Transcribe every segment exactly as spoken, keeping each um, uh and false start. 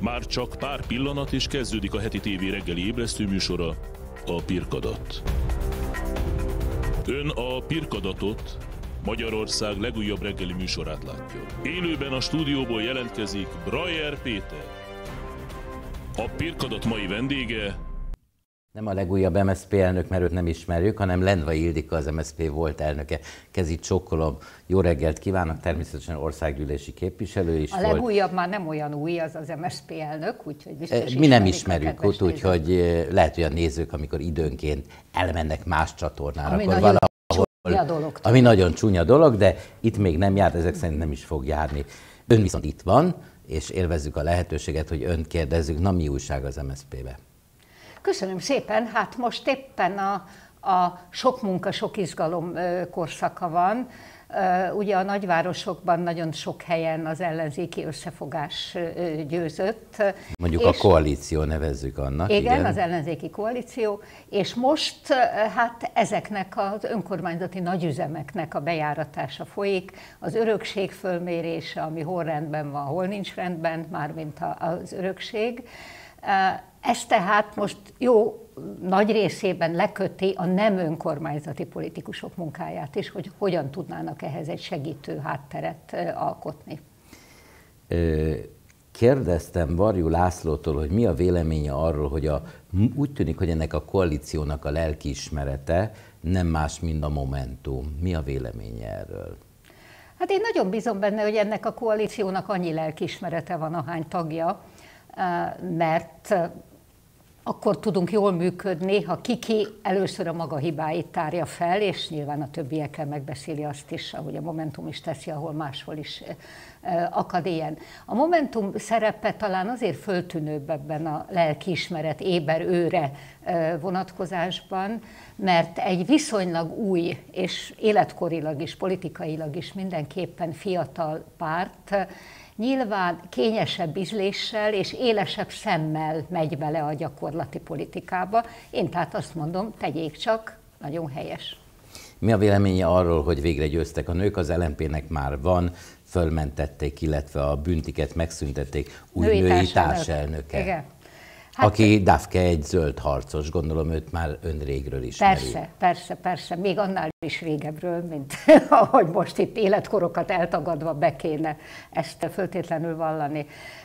Már csak pár pillanat, és kezdődik a heti tévé reggeli ébresztő műsora, a Pirkadat. Ön a Pirkadatot, Magyarország legújabb reggeli műsorát látja. Élőben a stúdióból jelentkezik Brajer Péter. A Pirkadat mai vendége... Nem a legújabb em es zé pé elnök, mert őt nem ismerjük, hanem Lendvai Ildikó, az em es zé pé volt elnöke. Kezit csokkolom. Jó reggelt kívánok, természetesen országgyűlési képviselő is a volt. A legújabb már nem olyan új, az az em es zé pé elnök, úgyhogy biztos Mi nem ismerjük, úgyhogy lehet olyan nézők, amikor időnként elmennek más csatornára, ami akkor nagyon valahol, dolog, ami nagyon csúnya dolog, de itt még nem járt, ezek szerint nem is fog járni. Ön viszont itt van, és élvezzük a lehetőséget, hogy önt kérdezzük. Na, mi újság az em es zé pébe? Köszönöm szépen, hát most éppen a, a sok munka, sok izgalom korszaka van. Ugye a nagyvárosokban nagyon sok helyen az ellenzéki összefogás győzött. Mondjuk a koalíció, nevezzük annak. Igen, igen, az ellenzéki koalíció, és most hát ezeknek az önkormányzati nagyüzemeknek a bejáratása folyik, az örökség fölmérése, ami hol rendben van, hol nincs rendben, mármint az örökség. Ez tehát most jó nagy részében leköti a nem önkormányzati politikusok munkáját is, hogy hogyan tudnának ehhez egy segítő hátteret alkotni. Kérdeztem Varjú Lászlótól, hogy mi a véleménye arról, hogy a, úgy tűnik, hogy ennek a koalíciónak a lelkiismerete nem más, mint a Momentum. Mi a véleménye erről? Hát én nagyon bízom benne, hogy ennek a koalíciónak annyi lelkiismerete van, ahány tagja, mert akkor tudunk jól működni, ha kiki először a maga hibáit tárja fel, és nyilván a többiekkel megbeszéli azt is, ahogy a Momentum is teszi, ahol máshol is akad ilyen. A Momentum szerepe talán azért föltűnőbb ebben a lelkiismeret éber őre vonatkozásban, mert egy viszonylag új és életkorilag is, politikailag is mindenképpen fiatal párt, nyilván kényesebb ízléssel és élesebb szemmel megy bele a gyakorlati politikába. Én tehát azt mondom, tegyék csak, nagyon helyes. Mi a véleménye arról, hogy végre győztek a nők? Az el em pének már van, fölmentették, illetve a büntiket megszüntették, új női, női társelnöke. Igen. Hát, aki Dafke egy zöld harcos, gondolom őt már ön régről ismeri. Persze, persze, persze, még annál is régebről, mint ahogy most itt életkorokat eltagadva be kéne ezt föltétlenül vallani.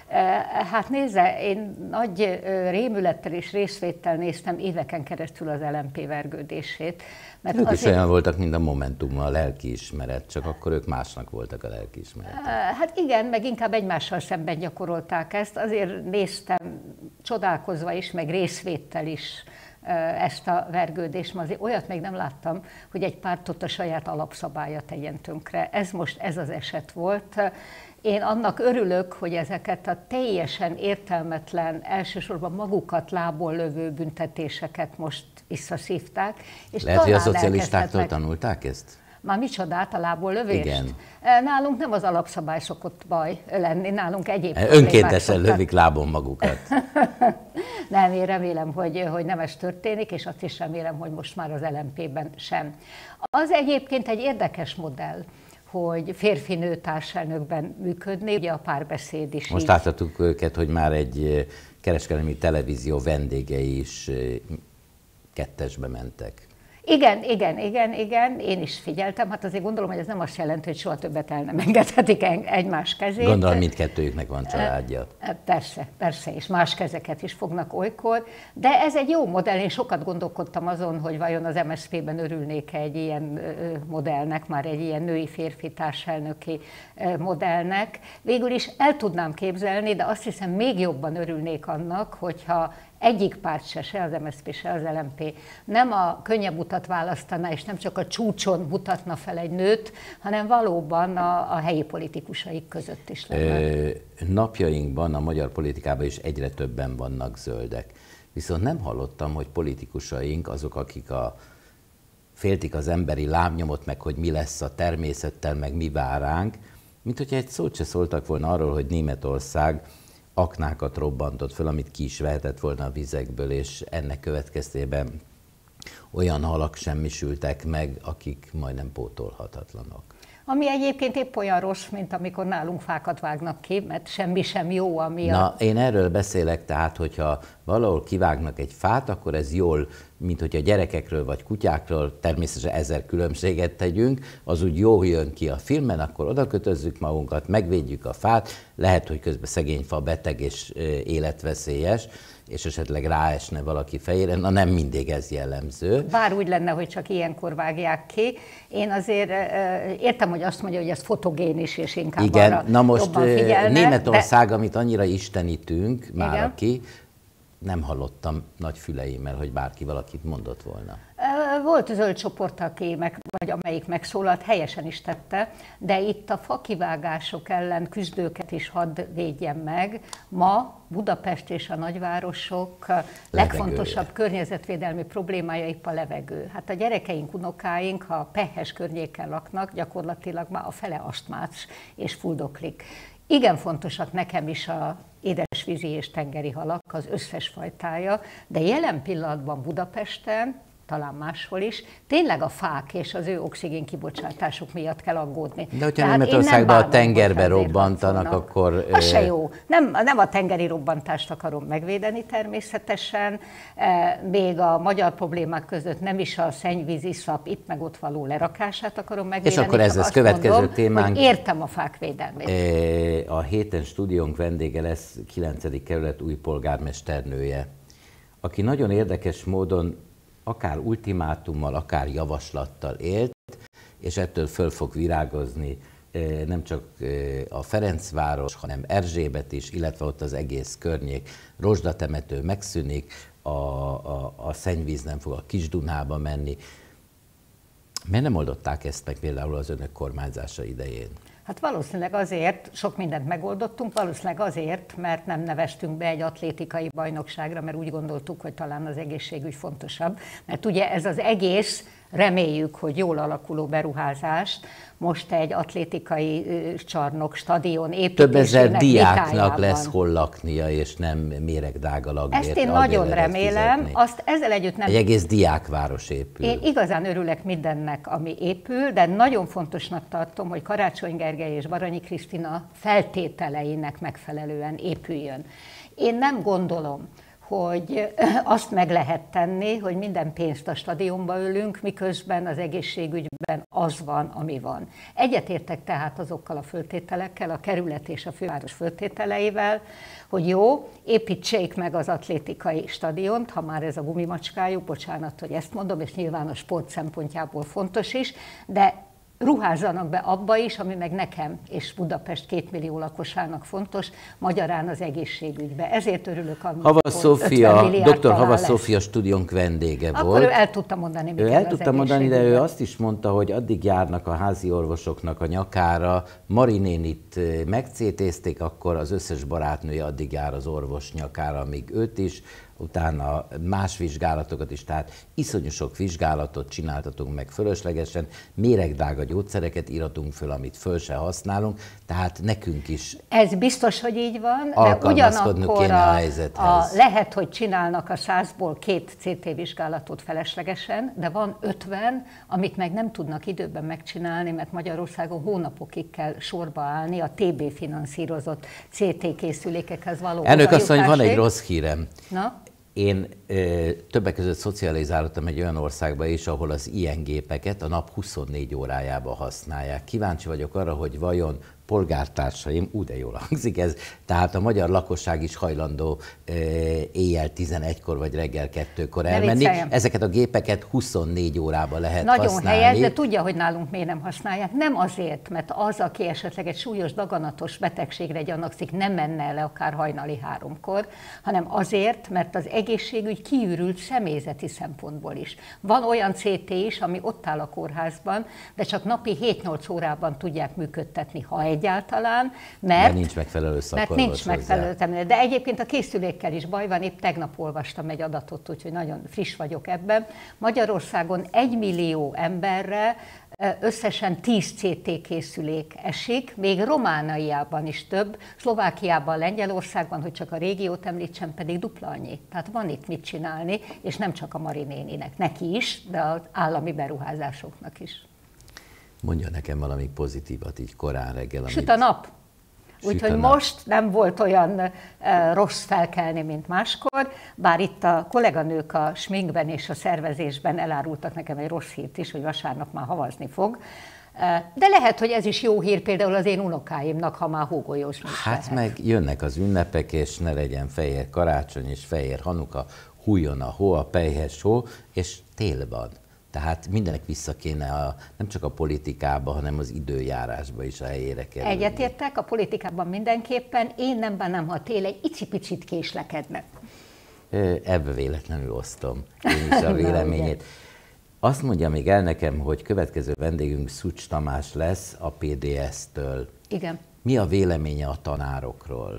Hát nézze, én nagy rémülettel és részvéttel néztem éveken keresztül az el em pé vergődését. Mert ők azért... is olyan voltak, mint a Momentum, a lelkiismeret, csak akkor ők másnak voltak a lelkiismeret. Hát igen, meg inkább egymással szemben gyakorolták ezt, azért néztem csodálkozva is, meg részvéttel is ezt a vergődést, mert azért olyat még nem láttam, hogy egy pártot a saját alapszabálya tegyen tönkre. Ez most ez az eset volt. Én annak örülök, hogy ezeket a teljesen értelmetlen, elsősorban magukat lából lövő büntetéseket most visszaszívták. És lehet, hogy a szocialistáktól tanulták ezt? Már micsodát, a lából lövést? Igen. Nálunk nem az alapszabály szokott baj lenni, nálunk egyéb önkéntesen lövik lábon magukat. Nem, én remélem, hogy, hogy nem ez történik, és azt is remélem, hogy most már az el em pében sem. Az egyébként egy érdekes modell, hogy férfi-nő társelnökben működni, ugye a párbeszéd is. Most láthatjuk őket, hogy már egy kereskedelmi televízió vendégei is kettesbe mentek. Igen, igen, igen, igen, én is figyeltem, hát azért gondolom, hogy ez nem azt jelenti, hogy soha többet el nem engedhetik egymás kezét. Gondolom, mindkettőjüknek van családja. Persze, persze, és más kezeket is fognak olykor, de ez egy jó modell, én sokat gondolkodtam azon, hogy vajon az em es zé pében örülnék egy ilyen modellnek, már egy ilyen női-férfi társelnöki modellnek. Végül is el tudnám képzelni, de azt hiszem még jobban örülnék annak, hogyha egyik párt se, se az em es zé pé, se az el em pé nem a könnyebb utat választaná, és nem csak a csúcson mutatna fel egy nőt, hanem valóban a, a helyi politikusaik között is lenne. Napjainkban a magyar politikában is egyre többen vannak zöldek. Viszont nem hallottam, hogy politikusaink, azok, akik a, féltik az emberi lábnyomot, meg hogy mi lesz a természettel, meg mi vár ránk, mint hogyha egy szót se szóltak volna arról, hogy Németország aknákat robbantott föl, amit ki is vehetett volna a vizekből, és ennek következtében olyan halak semmisültek meg, akik majdnem pótolhatatlanok. Ami egyébként épp olyan rossz, mint amikor nálunk fákat vágnak ki, mert semmi sem jó, ami Na, a... én erről beszélek, tehát, hogyha valahol kivágnak egy fát, akkor ez jól, mint hogyha gyerekekről vagy kutyákról természetesen ezer különbséget tegyünk, az úgy jól jön ki a filmen, akkor oda kötözzük magunkat, megvédjük a fát, lehet, hogy közben szegény fa beteg és életveszélyes, és esetleg ráesne valaki fejére, na nem mindig ez jellemző. Bár úgy lenne, hogy csak ilyenkor vágják ki. Én azért értem, hogy azt mondja, hogy ez fotogénis, és inkább igen, arra na most jobban figyelnek, Németország, de... amit annyira istenítünk már igen? aki, nem hallottam nagy füleimmel, hogy bárki valakit mondott volna. Volt zöld csoport, aki meg, vagy amelyik megszólalt, helyesen is tette, de itt a fakivágások ellen küzdőket is hadd védjem meg. Ma Budapest és a nagyvárosok levegője. Legfontosabb környezetvédelmi problémája épp a levegő. Hát a gyerekeink, unokáink, ha pehhes környéken laknak, gyakorlatilag már a fele asztmás és fuldoklik. Igen fontosak nekem is a édesvízi és tengeri halak, az összes fajtája, de jelen pillanatban Budapesten, talán máshol is, tényleg a fák és az ő oxigén kibocsátásuk miatt kell aggódni. De hogyha Németországban a tengerbe robbantanak, akkor... Az se jó. Nem, nem a tengeri robbantást akarom megvédeni természetesen, még a magyar problémák között nem is a szennyvíziszap itt meg ott való lerakását akarom megvédeni. És akkor ez lesz következő mondom, témánk. Értem a fák védelmét. A héten stúdiónk vendége lesz kilencedik kerület új polgármesternője, aki nagyon érdekes módon akár ultimátummal, akár javaslattal élt, és ettől föl fog virágozni nem csak a Ferencváros, hanem Erzsébet is, illetve ott az egész környék. Rozsdatemető megszűnik, a, a, a szennyvíz nem fog a Kis-Dunába menni. Miért nem oldották ezt meg például az önök kormányzása idején? Hát valószínűleg azért, sok mindent megoldottunk, valószínűleg azért, mert nem neveztünk be egy atlétikai bajnokságra, mert úgy gondoltuk, hogy talán az egészségügy fontosabb. Mert ugye ez az egész, reméljük, hogy jól alakuló beruházást most egy atlétikai csarnok, stadion építésének több ezer diáknak vitájában lesz hol laknia, és nem méregdrága lakbért. Ezt én nagyon remélem, fizetni. Azt ezzel együtt nem... Egy egész diákváros épül. Én igazán örülök mindennek, ami épül, de nagyon fontosnak tartom, hogy Karácsony Gergely és Baranyi Krisztina feltételeinek megfelelően épüljön. Én nem gondolom, hogy azt meg lehet tenni, hogy minden pénzt a stadionba ölünk, miközben az egészségügyben az van, ami van. Egyetértek tehát azokkal a föltételekkel, a kerület és a főváros föltételeivel, hogy jó, építsék meg az atlétikai stadiont, ha már ez a gumimacskájuk, bocsánat, hogy ezt mondom, és nyilván a sport szempontjából fontos is, de ruházzanak be abba is, ami meg nekem és Budapest két millió lakosának fontos, magyarán az egészségügybe. Ezért örülök, amikor Havas Szófia, doktor Havas Szófia stúdiónk vendége Akkor volt. Akkor ő el tudta mondani, mi ő kell el az tudta mondani, de ő azt is mondta, hogy addig járnak a házi orvosoknak a nyakára, Mari nénit megcétézték, akkor az összes barátnője addig jár az orvos nyakára, amíg őt is, utána más vizsgálatokat is, tehát iszonyú sok vizsgálatot csináltatunk meg fölöslegesen, méregdrága gyógyszereket íratunk föl, amit föl se használunk, tehát nekünk is ez biztos, hogy így van, de ugyanakkor a, a, a, lehet, hogy csinálnak a százból két cé té vizsgálatot feleslegesen, de van ötven, amit meg nem tudnak időben megcsinálni, mert Magyarországon hónapokig kell sorba állni a té bé finanszírozott cé té készülékekhez való. Elnök asszony, van egy rossz hírem. Na? Én ö, többek között szocializálódtam egy olyan országba is, ahol az ilyen gépeket a nap huszonnégy órájában használják. Kíváncsi vagyok arra, hogy vajon polgártársaim, ú, de jól hangzik ez, tehát a magyar lakosság is hajlandó e, éjjel tizenegykor vagy reggel kettőkor elmenni. Ezeket a gépeket huszonnégy órában lehet Nagyon használni. Nagyon helyes, de tudja, hogy nálunk miért nem használják. Nem azért, mert az, aki esetleg egy súlyos daganatos betegségre gyanakszik, nem menne el akár hajnali háromkor, hanem azért, mert az egészségügy kiürült személyzeti szempontból is. Van olyan cé té is, ami ott áll a kórházban, de csak napi hét-nyolc órában tudják működtetni, ha egyáltalán, mert, mert nincs megfelelő mert nincs megfelelő. De egyébként a készülékkel is baj van, épp tegnap olvastam egy adatot, úgyhogy nagyon friss vagyok ebben. Magyarországon egy millió emberre összesen tíz cé té készülék esik, még Romániában is több, Szlovákiában, Lengyelországban, hogy csak a régiót említsem, pedig dupla annyi. Tehát van itt mit csinálni, és nem csak a Mari néninek, neki is, de az állami beruházásoknak is. Mondja nekem valami pozitívat így korán reggel. Amit... Süt a nap. Úgyhogy most nem volt olyan uh, rossz felkelni, mint máskor, bár itt a kolléganők a sminkben és a szervezésben elárultak nekem egy rossz hírt is, hogy vasárnap már havazni fog. Uh, de lehet, hogy ez is jó hír például az én unokáimnak, ha már hógolyós is Hát lehet. meg jönnek az ünnepek, és ne legyen fehér karácsony és fehér hanuka, hújjon a hó, a pelyhes hó, és tél van. Tehát mindenek vissza kéne a, nem csak a politikába, hanem az időjárásba is a helyére kerülni. Egyetértek, a politikában mindenképpen, én nem bánnám, ha a tél egy icipicit késlekedne. Ebbe véletlenül osztom én is a véleményét. Azt mondja még el nekem, hogy következő vendégünk Szucs Tamás lesz a pé dé es-től. Igen. Mi a véleménye a tanárokról?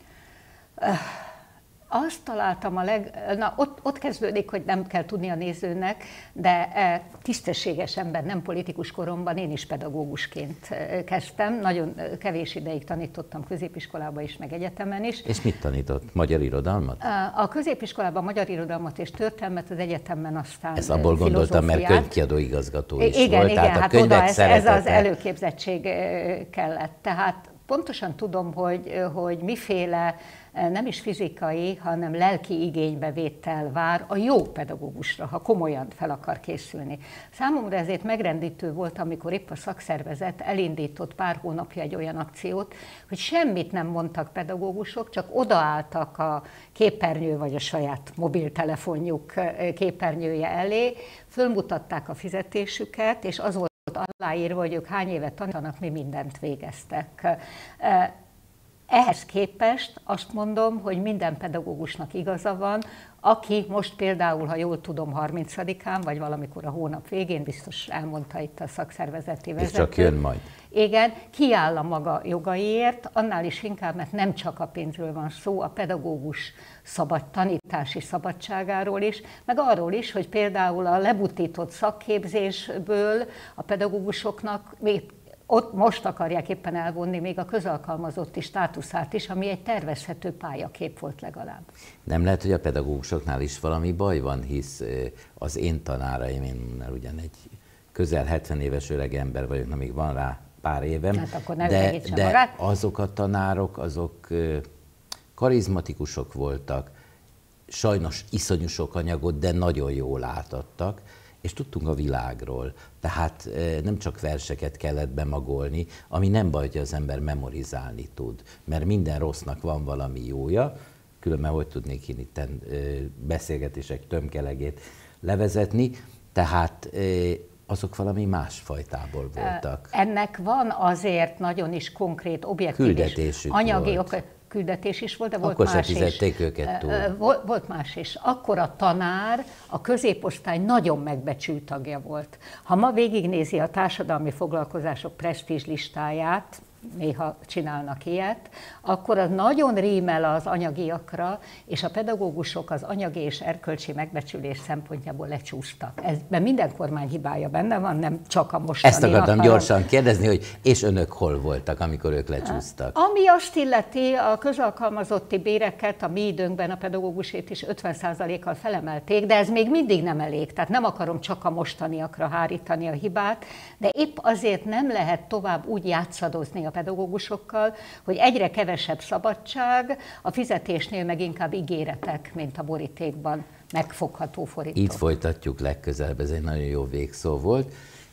Azt találtam a leg... Na, ott, ott kezdődik, hogy nem kell tudni a nézőnek, de tisztességes ember, nem politikus koromban, én is pedagógusként kezdtem. Nagyon kevés ideig tanítottam középiskolában is, meg egyetemen is. És mit tanított? Magyar irodalmat? A középiskolában magyar irodalmat és történelmet, az egyetemen aztán Ezt abból gondoltam, mert könyvkiadó igazgató is igen, volt. Igen, tehát hát a oda ez, ez az szeretete... előképzettség kellett. Tehát pontosan tudom, hogy, hogy miféle nem is fizikai, hanem lelki igénybevétel vár a jó pedagógusra, ha komolyan fel akar készülni. Számomra ezért megrendítő volt, amikor épp a szakszervezet elindított pár hónapja egy olyan akciót, hogy semmit nem mondtak pedagógusok, csak odaálltak a képernyő vagy a saját mobiltelefonjuk képernyője elé, fölmutatták a fizetésüket, és az volt aláírva, hogy ők hány évet tanítanak, mi mindent végeztek. Ehhez képest azt mondom, hogy minden pedagógusnak igaza van, aki most például, ha jól tudom, harmincadikán, vagy valamikor a hónap végén, biztos elmondta itt a szakszervezeti vezető. És csak jön majd. Igen, kiáll a maga jogaiért, annál is inkább, mert nem csak a pénzről van szó, a pedagógus szabad, tanítási szabadságáról is, meg arról is, hogy például a lebutított szakképzésből a pedagógusoknak még ott most akarják éppen elvonni még a közalkalmazotti státuszát is, ami egy tervezhető pályakép volt legalább. Nem lehet, hogy a pedagógusoknál is valami baj van, hisz az én tanáraim, én ugyan egy közel hetven éves öreg ember vagyok, na még van rá pár évem, hát akkor ne de, de magát. azok a tanárok, azok karizmatikusok voltak, sajnos iszonyú sok anyagot, de nagyon jól átadtak, és tudtunk a világról. Tehát nem csak verseket kellett bemagolni, ami nem baj, hogy az ember memorizálni tud, mert minden rossznak van valami jója, különben hogy tudnék én itten beszélgetések tömkelegét levezetni, tehát azok valami másfajtából voltak. Ennek van azért nagyon is konkrét, objektív és anyagi oka. Küldetés is volt, de volt Akkor más is. Akkor se fizették őket túl. Volt, volt más is. Akkor a tanár, a középosztály nagyon megbecsült tagja volt. Ha ma végignézi a társadalmi foglalkozások presztízs listáját, néha csinálnak ilyet, akkor az nagyon rímel az anyagiakra, és a pedagógusok az anyagi és erkölcsi megbecsülés szempontjából lecsúsztak. Ezben minden kormány hibája benne van, nem csak a mostani. Ezt akartam akarom. gyorsan kérdezni, hogy és önök hol voltak, amikor ők lecsúsztak? Ami azt illeti, a közalkalmazotti béreket a mi időnkben a pedagógusét is ötven százalékkal felemelték, de ez még mindig nem elég, tehát nem akarom csak a mostaniakra hárítani a hibát, de épp azért nem lehet tovább úgy játszadozni a pedagógusokkal, hogy egyre kevesebb szabadság, a fizetésnél meg inkább ígéretek, mint a borítékban megfogható forintok. Így folytatjuk legközelebb, ez egy nagyon jó végszó volt.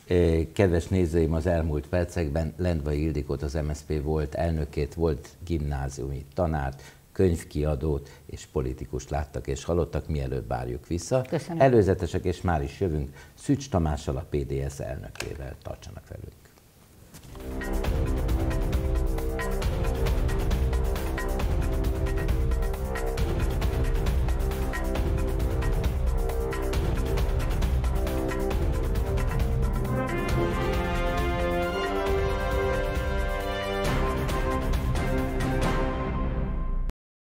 Kedves nézőim, az elmúlt percekben Lendvai Ildikót, az em es zé pé volt elnökét, volt gimnáziumi tanárt, könyvkiadót és politikust láttak és hallottak, mielőtt várjuk vissza. Köszönöm. Előzetesek, és már is jövünk Szücs Tamással, a pé dé es elnökével. Tartsanak velünk!